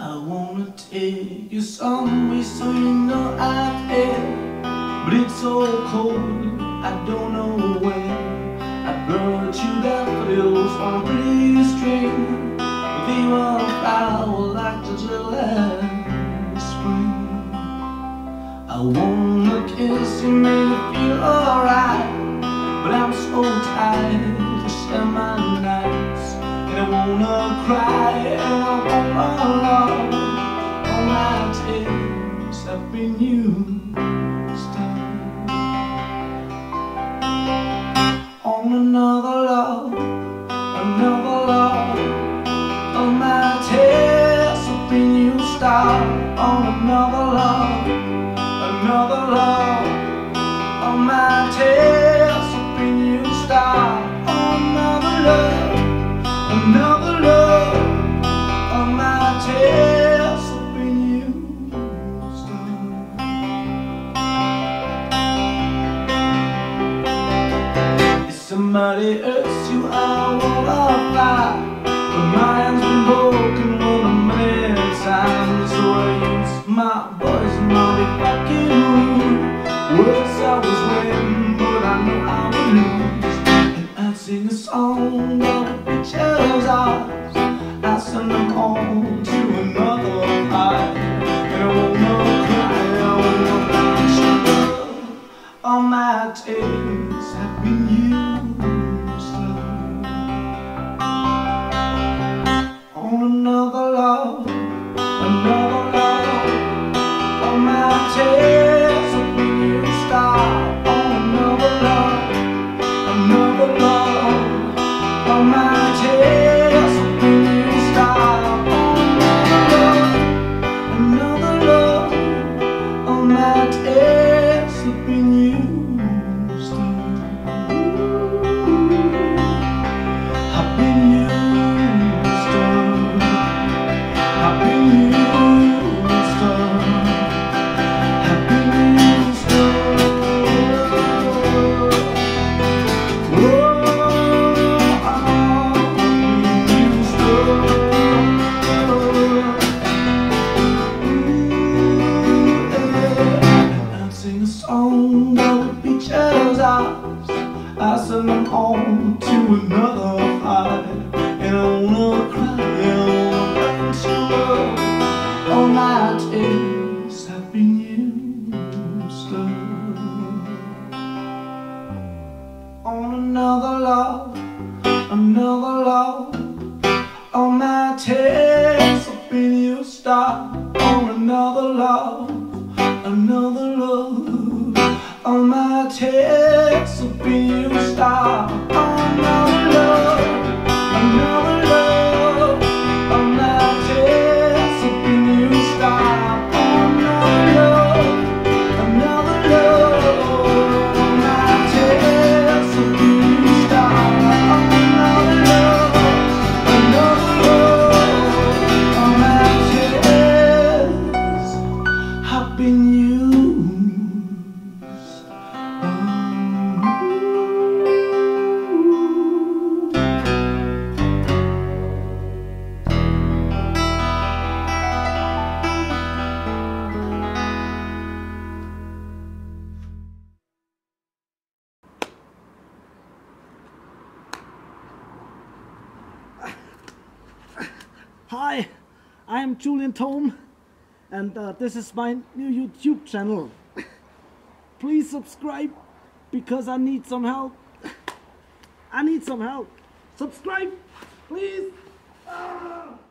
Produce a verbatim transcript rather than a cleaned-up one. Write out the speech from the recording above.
I wanna take you somewhere so you know I care. But it's so cold, I don't know where. I brought you daffodils on a pretty string, but they were foul like the July spring. I wanna kiss you, make you feel alright, but I'm so tired to share my nights. And I wanna cry, and I wanna love. All my tears have been used on another love, another love. All my tears have been used up on another love, another love. All my tears have been used up on another love, another love. All my tears have been used up. If somebody hurts you, I wanna fly, but my hand's been broken one a million times. So I use my voice, mommy, fucking rude. Words I was waiting, but I know I would lose. And I'd sing a song that would be just ours. I send them on to another life. And I wanna cry, I wanna dance sugar. All my tears have been used up on another love, another love. All my tears have been used up on another love, another love. All my tears have been used up on another love, another love. All my tears have been used up. I've been used up. I've been used up. I've been used up. Oh, I've been used up. I'd sing a song that would be just ours. I send them on to another high. And I wanna cry, I wanna dance you up. All my tears have been used up on another love, another love. All my tears have been used up on another love, another love. All my tears have been used up on another love, another love. All my tears have been used up on another love, another love. All my tears have been used up on another love, another love. All my tears have been used. Hi, I'm Julian Tome, and uh, this is my new YouTube channel. Please subscribe, because I need some help. I need some help. Subscribe, please. Ah!